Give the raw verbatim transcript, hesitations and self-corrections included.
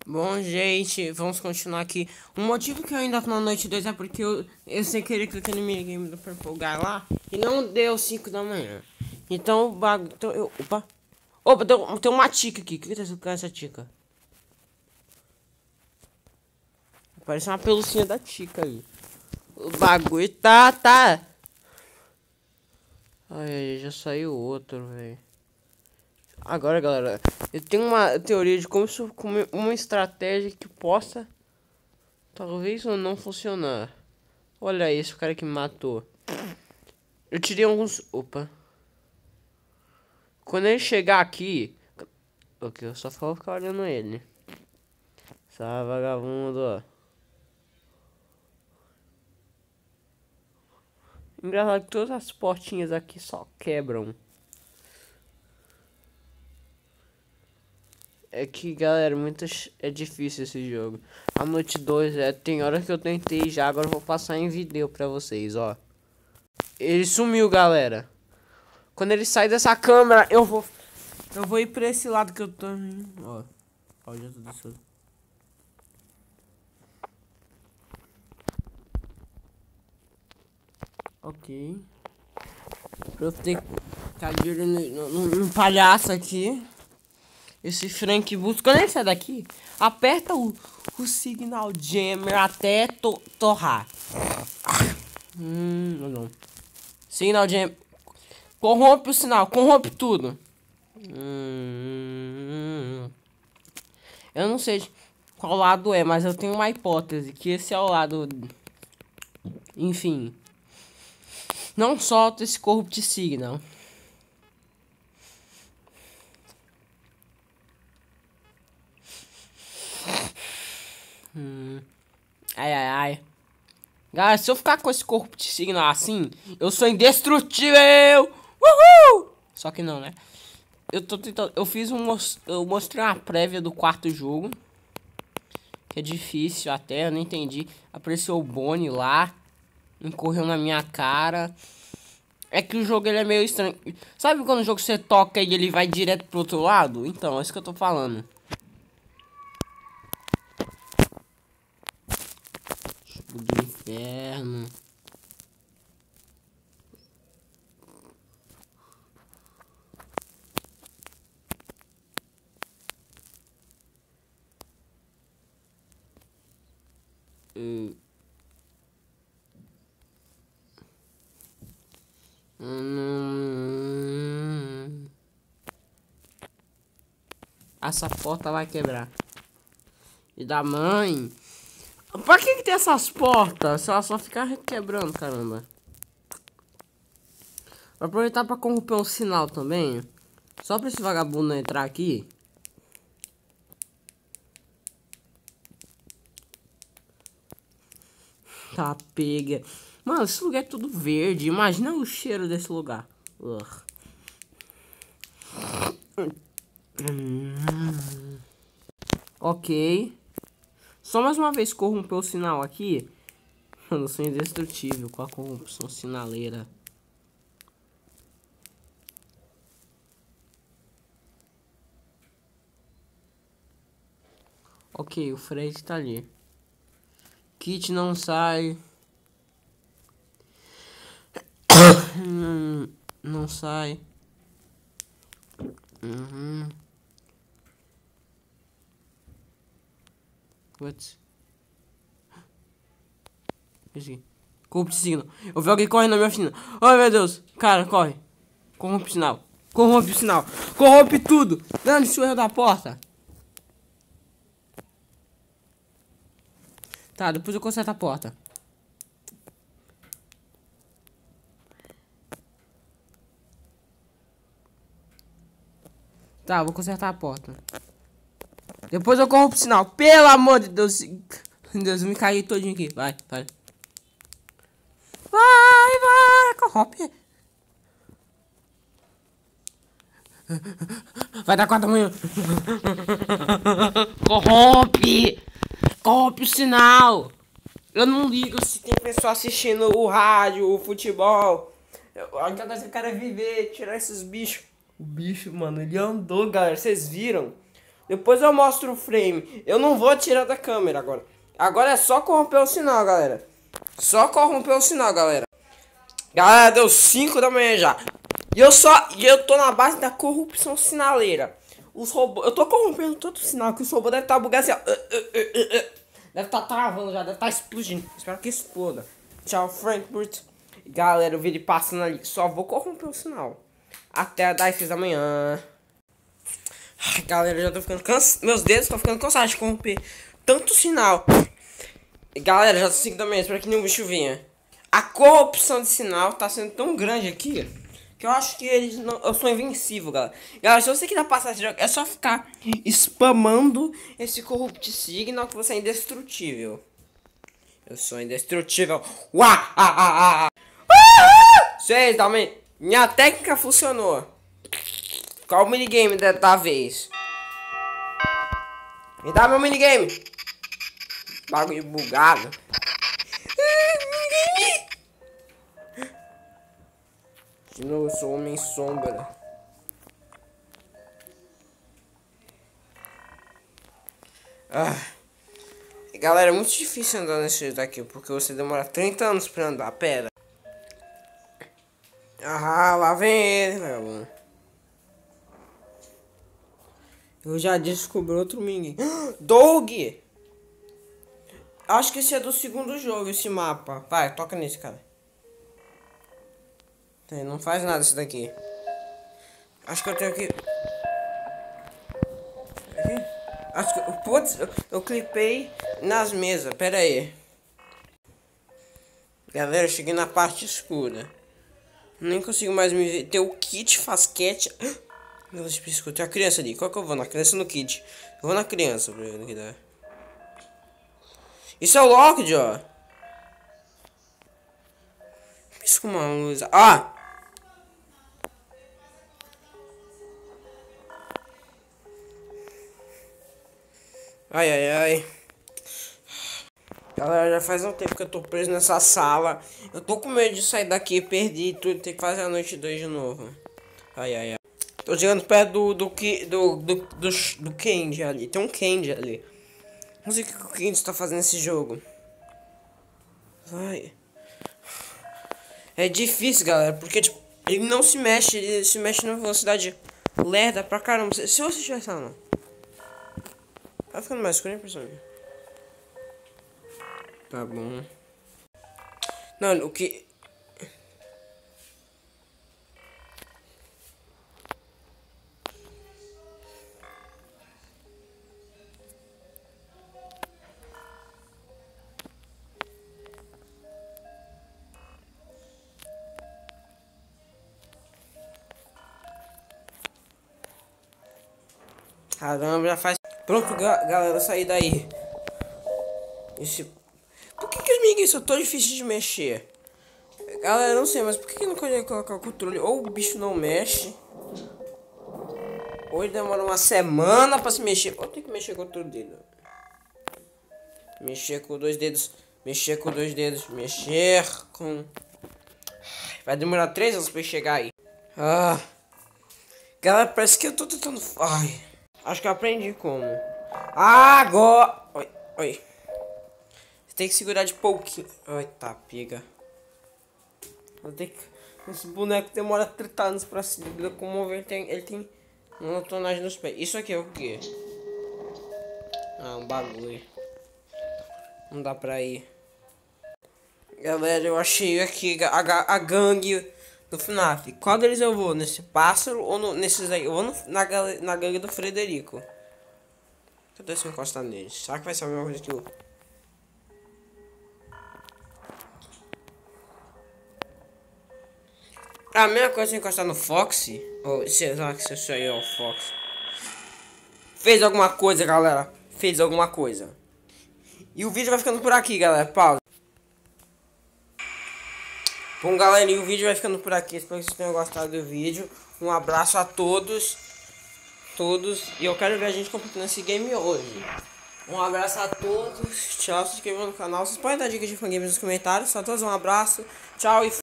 Bom, gente, vamos continuar aqui. O motivo que eu ainda tô na noite dois é porque eu, eu sem querer cliquei no minigame do Purple Guy lá e não deu cinco da manhã. Então o bagulho. Então, eu, opa! Opa, tem, tem uma tica aqui. O que, que tá escrito essa tica? Parece uma pelucinha da tica aí. O bagulho tá, tá. Ai, já saiu outro, velho. Agora, galera, eu tenho uma teoria de como, isso, como uma estratégia que possa talvez ou não funcionar. Olha esse, o cara que me matou. Eu tirei alguns... Opa. Quando ele chegar aqui... Ok, eu só vou ficar olhando ele. Essa vagabundo, ó. Engraçado que todas as portinhas aqui só quebram. É que, galera, muitas é difícil esse jogo. A noite dois é, tem hora que eu tentei já, agora eu vou passar em vídeo pra vocês, ó. Ele sumiu, galera. Quando ele sair dessa câmera, eu vou eu vou ir pra esse lado que eu tô, ó. Ó, já tô descendo. Ok. Eu tenho que ficar de olho no, no, no palhaço aqui. Esse Frank Boost, quando ele sai daqui, aperta o, o Signal Jammer até to, torrar. Hum, não, não. Signal Jammer. Corrompe o sinal, corrompe tudo. Hum, eu não sei qual lado é, mas eu tenho uma hipótese que esse é o lado. Enfim. Não solta esse Corrupt Signal. Hum. Ai, ai, ai. Galera, se eu ficar com esse Corrupt Signal assim, eu sou indestrutível! Uhul! Só que não, né? Eu tô tentando... Eu fiz um... Eu mostrei uma prévia do quarto jogo. Que é difícil até, eu não entendi. Apareceu o Bonnie lá. Correu na minha cara. É que o jogo ele é meio estranho. Sabe quando o jogo você toca e ele vai direto pro outro lado? Então, é isso que eu tô falando. Jogo do inferno. Hum. Hum. Essa porta vai quebrar. E da mãe. Pra que que tem essas portas? Se ela só ficar quebrando, caramba. Vou aproveitar pra corromper um sinal também. Só pra esse vagabundo entrar aqui. Tá, pega. Mano, esse lugar é tudo verde. Imagina o cheiro desse lugar. Ugh. Hum. Ok. Só mais uma vez corrompeu o sinal aqui. Mano, eu sou indestrutível com a corrupção sinaleira. Ok, o Fred tá ali. Kit não sai. Hum, não sai. Uhum. What? Corrupte signo. Eu vi alguém correndo na minha oficina. Ai, meu Deus. Cara, corre. Corrompe o sinal. Corrompe o sinal. Corrompe tudo. Dane-se o erro da porta. Tá, depois eu conserto a porta. Tá, vou consertar a porta. Depois eu corrompo o sinal. Pelo amor de Deus. Deus, eu me caí todinho aqui. Vai, vai. Vai, vai, corrompe. Vai dar quatro da manhã. Corrompe. Corrompe o sinal. Eu não ligo se tem pessoa assistindo o rádio, o futebol. A única coisa que eu quero é viver, tirar esses bichos. O bicho, mano, ele andou, galera. Vocês viram? Depois eu mostro o frame. Eu não vou tirar da câmera agora. Agora é só corromper o sinal, galera. Só corromper o sinal, galera. Galera, deu cinco da manhã já. E eu só. E eu tô na base da corrupção sinaleira. Os robôs. Eu tô corrompendo todo o sinal. Que os robôs devem estar bugando assim, ó. Deve estar travando já. Deve estar explodindo. Espero que exploda. Tchau, Frankfurt. Galera, eu vi ele passando ali. Só vou corromper o sinal. Até das seis da manhã. Ai, galera, eu já tô ficando cansado. Meus dedos estão ficando cansados de corromper tanto sinal. Galera, já tô cinco da manhã. Espero que nenhum bicho venha. A corrupção de sinal tá sendo tão grande aqui que eu acho que eles não. Eu sou invencível, galera. Galera, se você quiser passar esse jogo, é só ficar spamando esse corrupt signal que você é indestrutível. Eu sou indestrutível. Uá! Ah, ah, ah. Vocês também. Minha técnica funcionou. Qual o minigame da, da vez? Me dá meu minigame. Bagulho bugado. De novo, eu sou homem sombra. Ah. Galera, é muito difícil andar nesse daqui, porque você demora trinta anos pra andar. Pera. Ah, lá vem ele, meu. Eu já descobri outro minigame. Doug! Acho que esse é do segundo jogo, esse mapa. Vai, toca nesse, cara. Não faz nada isso daqui. Acho que eu tenho que... Aqui? Acho que... Putz, eu, eu clipei nas mesas. Pera aí. Galera, eu cheguei na parte escura. Nem consigo mais me ver. Tem o kit fasquete. Meu Deus, piscou. Tem a criança ali. Qual que eu vou? Na criança ou no kit? Eu vou na criança pra ver o que dá. Isso é o Locked, ó. Pisca uma luz. Ah! Ai, ai, ai. Galera, já faz um tempo que eu tô preso nessa sala. Eu tô com medo de sair daqui, perdi tudo, ter que fazer a noite dois de novo. Ai, ai, ai. Tô chegando perto do do do do, do, do Candy ali. Tem um Candy ali. Não sei o que o Candy está fazendo nesse jogo. Vai. É difícil, galera, porque tipo, ele não se mexe, ele se mexe numa velocidade lerda pra caramba. Se, se você tivesse lá, não. Tá ficando mais escuro, hein, pessoal? Tá bom. Não, o que... Caramba, já faz... Pronto, ga galera, eu saí daí. Esse... Por que que os migues são tão difíceis de mexer? Galera, não sei, mas por que que não consegue colocar o controle? Ou o bicho não mexe, ou ele demora uma semana pra se mexer. Ou tem que mexer com outro dedo. Mexer com dois dedos. Mexer com dois dedos. Mexer com... Vai demorar três anos pra chegar aí. Ah... Galera, parece que eu tô tentando... Ai... Acho que eu aprendi como. Ah, agora... Oi, oi. Você tem que segurar de pouquinho. Ai, tá, pega. Eu tenho que... Esse boneco demora trinta anos pra se locomover. Ele tem, ele tem monotonagem nos pés. Isso aqui é o quê? Ah, um bagulho. Não dá pra ir. Galera, eu achei aqui a, a, a gangue do F NAF. Qual deles eu vou? Nesse pássaro ou no, nesses aí? Eu vou no, na, na gangue do Frederico. Cadê se eu encostar neles? Será que vai ser a mesma coisa que eu... A mesma coisa se eu encostar no Foxy? Ou será que isso aí é o Fox? Fez alguma coisa, galera. Fez alguma coisa. E o vídeo vai ficando por aqui, galera. Pausa. Bom, galera, e o vídeo vai ficando por aqui. Espero que vocês tenham gostado do vídeo. Um abraço a todos. Todos. E eu quero ver a gente completando esse game hoje. Um abraço a todos. Tchau. Se inscrevam no canal. Vocês podem dar dicas de fangames nos comentários. A todos um abraço. Tchau e